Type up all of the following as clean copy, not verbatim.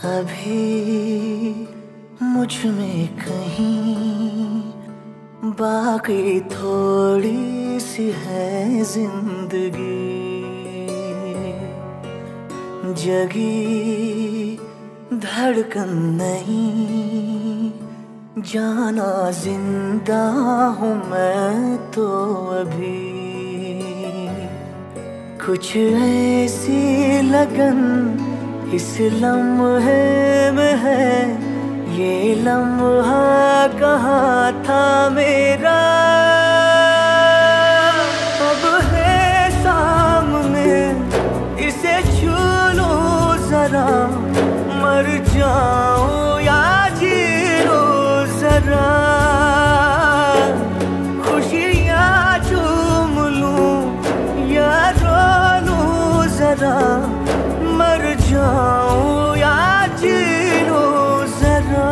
अभी मुझ में कहीं बाकी थोड़ी सी है जिंदगी, जगी धड़कन नहीं, जाना जिंदा हूँ मैं तो अभी। कुछ ऐसी लगन इस लम्हे में है, ये लम्हा कहाँ था मेरा, अब है सामने इसे छू लूं जरा, मर जाऊं या जी लूं जरा, खुशियाँ चूम लूं या रो लूं जरा, मर जाऊं या जी लूं जरा।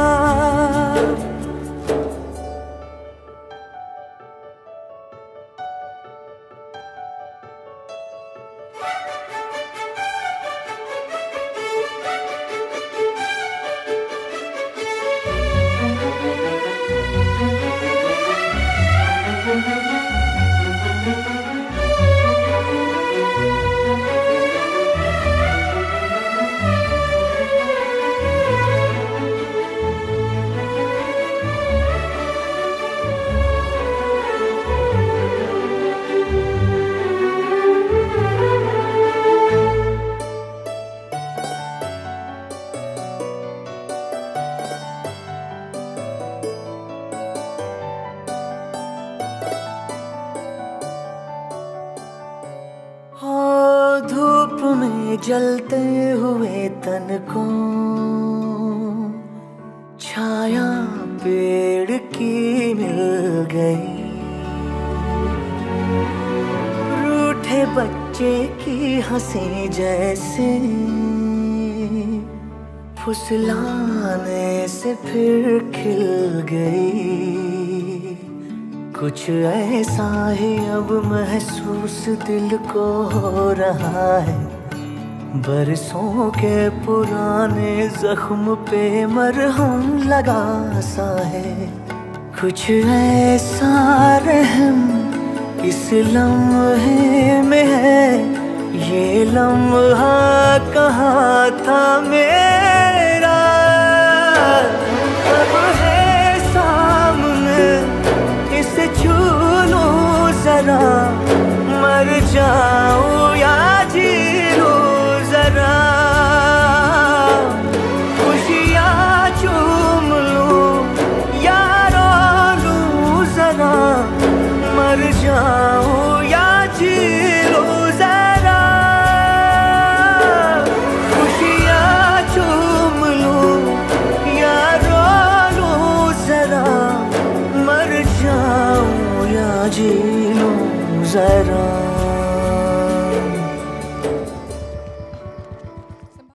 धूप में जलते हुए तन को छाया पेड़ की मिल गई, रूठे बच्चे की हंसी जैसे फुसलाने से फिर खिल गई। कुछ ऐसा ही अब महसूस दिल को हो रहा है, बरसों के पुराने जख्म पे मरहम लगा सा है। कुछ ऐसा रहम इस लम्हे में है, ये लम्हा कहाँ था मेरा, अब है सामने इसे छू लूं जरा, मर जाऊं या जी लूं जरा, खुशियाँ चूम लूं या रो लूं जरा, मर जाऊं या जी लूं जरा, खुशियाँ चूम लूं या रो लूं जरा, मर जाऊं या जी लूं जरा।